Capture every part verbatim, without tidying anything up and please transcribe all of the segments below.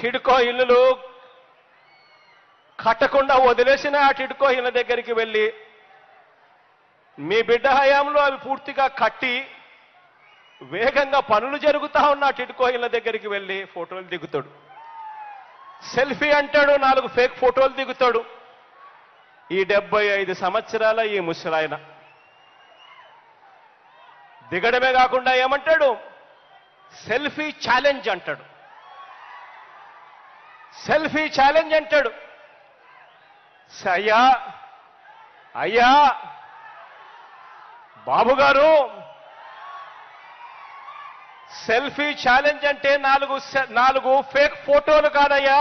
టిడ్కో ఇల్లులు కట్టకుండా వదిలేసిన ఆ టిడ్కో ఇళ్ళ దగ్గరికి వెళ్ళి మీ బిడ్డ హయాంలో అవి పూర్తిగా కట్టి వేగంగా పనులు జరుగుతా ఉన్న టిడ్కో ఇళ్ళ దగ్గరికి వెళ్ళి ఫోటోలు దిగుతాడు. సెల్ఫీ అంటాడు, నాలుగు ఫేక్ ఫోటోలు దిగుతాడు. ఈ డెబ్బై ఐదు సంవత్సరాల ఈ ముసలాయన దిగడమే కాకుండా ఏమంటాడు, సెల్ఫీ ఛాలెంజ్ అంటాడు. సెల్ఫీ ఛాలెంజ్ అంటాడు. అయ్యా అయ్యా బాబు గారు, సెల్ఫీ ఛాలెంజ్ అంటే నాలుగు నాలుగు ఫేక్ ఫోటోలు కాదయ్యా.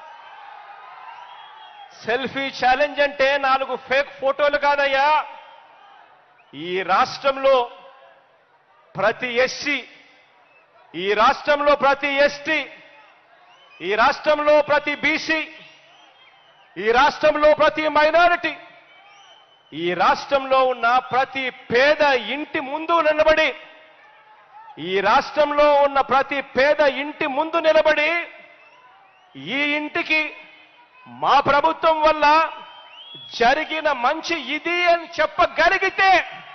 సెల్ఫీ ఛాలెంజ్ అంటే నాలుగు ఫేక్ ఫోటోలు కాదయ్యా. ఈ రాష్ట్రంలో ప్రతి ఎస్సీ, ఈ రాష్ట్రంలో ప్రతి ఎస్టీ, ఈ రాష్ట్రంలో ప్రతి బీసీ, ఈ రాష్ట్రంలో ప్రతి మైనారిటీ, ఈ రాష్ట్రంలో ఉన్న ప్రతి పేద ఇంటి ముందు నిలబడి ఈ రాష్ట్రంలో ఉన్న ప్రతి పేద ఇంటి ముందు నిలబడి ఈ ఇంటికి మా ప్రభుత్వం వల్ల జరిగిన మంచి ఇది అని చెప్పగలిగితే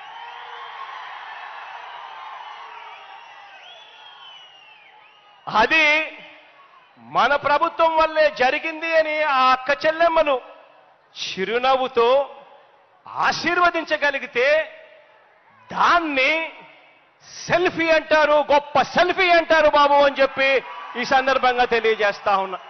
అది మన ప్రభుత్వం వల్లే జరిగింది అని ఆ అక్క చెల్లెమ్మలు చిరునవ్వుతో ఆశీర్వదించగలిగితే దాన్ని సెల్ఫీ అంటారు, గొప్ప సెల్ఫీ అంటారు బాబు అని చెప్పి ఈ సందర్భంగా తెలియజేస్తా ఉన్నా.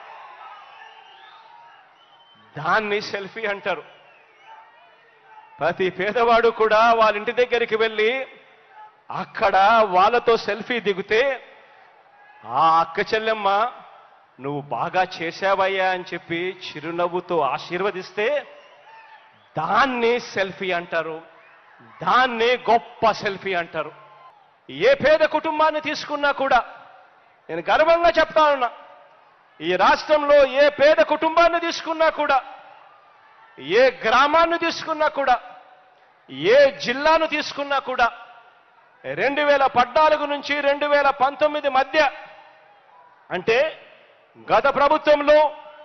దాన్ని సెల్ఫీ అంటారు. ప్రతి పేదవాడు కూడా వాళ్ళ ఇంటి దగ్గరికి వెళ్ళి అక్కడ వాళ్ళతో సెల్ఫీ దిగితే ఆ అక్క చెల్లెమ్మ నువ్వు బాగా చేశావయ్యా అని చెప్పి చిరునవ్వుతో ఆశీర్వదిస్తే దాన్ని సెల్ఫీ అంటారు. దాన్ని గొప్ప సెల్ఫీ అంటారు. ఏ పేద కుటుంబాన్ని తీసుకున్నా కూడా నేను గర్వంగా చెప్తా ఉన్నా, ఈ రాష్ట్రంలో ఏ పేద కుటుంబాన్ని తీసుకున్నా కూడా, ఏ గ్రామాన్ని తీసుకున్నా కూడా, ఏ జిల్లాను తీసుకున్నా కూడా రెండు వేల పద్నాలుగు నుంచి రెండు వేల పంతొమ్మిది మధ్య అంటే గత ప్రభుత్వంలో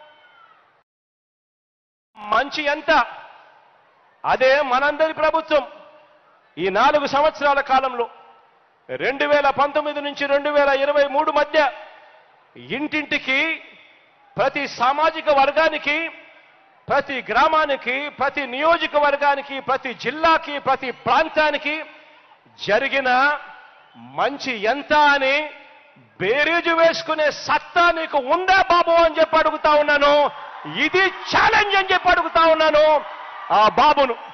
మంచి ఎంత, అదే మనందరి ప్రభుత్వం ఈ నాలుగు సంవత్సరాల కాలంలో రెండు వేల పంతొమ్మిది నుంచి రెండు వేల ఇరవై మూడు మధ్య ఇంటింటికి, ప్రతి సామాజిక వర్గానికి, ప్రతి గ్రామానికి, ప్రతి నియోజకవర్గానికి, ప్రతి జిల్లాకి, ప్రతి ప్రాంతానికి జరిగిన మంచి ఎంత అని బేరీజు వేసుకునే సత్తా నీకు ఉందా బాబు అని చెప్పి అడుగుతా ఉన్నాను. ఇది ఛాలెంజ్ అని చెప్పి అడుగుతా ఉన్నాను ఆ బాబును.